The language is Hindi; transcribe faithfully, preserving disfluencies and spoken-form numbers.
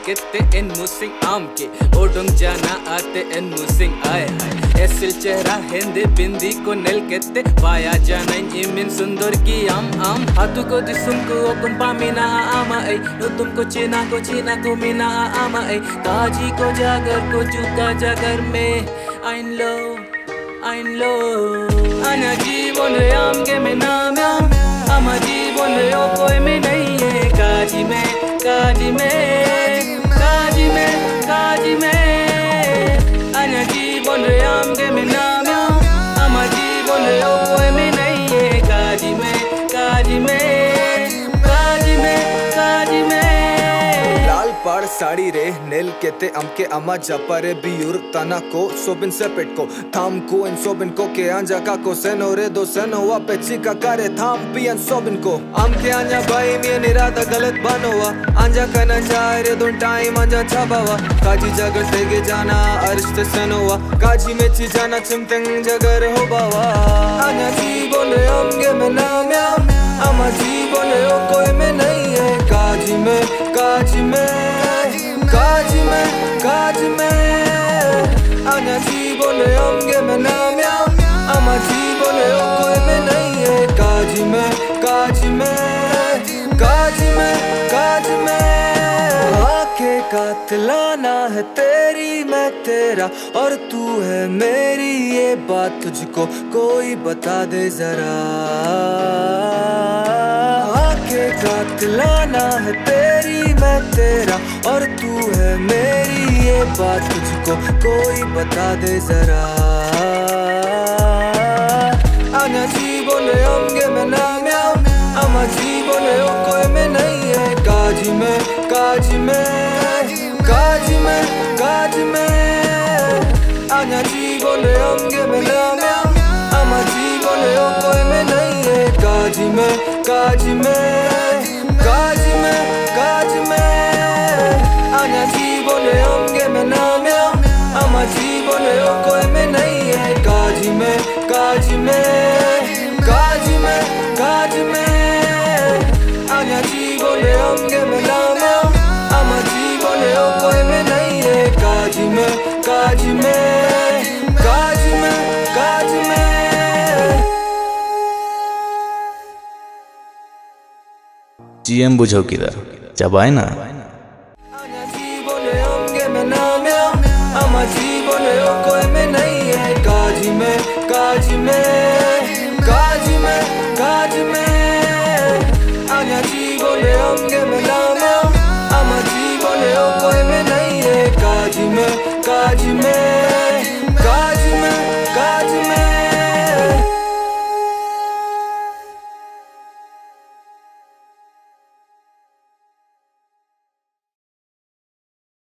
केते इन मुसिंग आम के ओडुंग जाना आते इन मुसिंग आए हाय एसिल चेहरा हेंदे बिंदी को नेल केते पाया जाना इमिन सुंदर की आम आम हाथू को दिसुम को ओकुन पामिना आमा ए नो तुमको चीना को चीना को मीना आमा ए ताजी को जागर को जुका जागर में आइन लो आइन लो आना जीवन रे आम के में नाम आमा जीवन रे ओ कोई में नहीं है काजी में काजी में काजी में काजी में आना जीवन रे आम के में नाम आमा जीवन रे ओ कोई में नहीं है काजी में काजी में काजी में काजी में लाल पाड़ साड़ी रे नेल केते अमके अमा जपरे बियुर तना को सोबिन से पेट को थाम को इन सोबिन को के आंजा का को सेनो रे दो सेनो वा पेची का करे थाम पियन सोबिन को अमके आंजा भाई मिया निरादा गलत बनोवा आंजा कना जाए रे दो टाइम आंजा छाबावा काजी जगर तेगे जाना अरिश्ते सेनोवा काजी में ची जाना चिमतंग जगर हो बावा आंजा जी बोले अमगे में नाम अमा जी बोले ओ कोई में नहीं है काजी में काजी में काजी में काजी में आना जी बोले अमगे में नाम अमा जी बोले ओ कोई में नहीं है काजी में काजी में काजी में काजी में आंखें कातलाना है तेरी मैं तेरा और तू है मेरी ये बात तुझको कोई बता दे जरा कातलाना है तेरी मैं तेरा और तू है मेरी ये बात तुझको कोई बता दे जरा आना जी बोले अमगे में नाम अमा जी बोले ओ कोई में नहीं है काजी में काजी में काजी में काजी में आना जी बोले अमगे में नाम अमा जी बोले ओ कोई में नहीं है काजी में काजी में काजी में काजी में आना जी बोले अमगे में नाम अमा जी बोले ओ कोई में नहीं है काजी में काजी में काजी में काजी में आना जी बोले अमगे में नाम अमा जी बोले ओ कोई में नहीं है काजी में काजी में काजी में काजी में जीएम बुझो किधर जब आए ना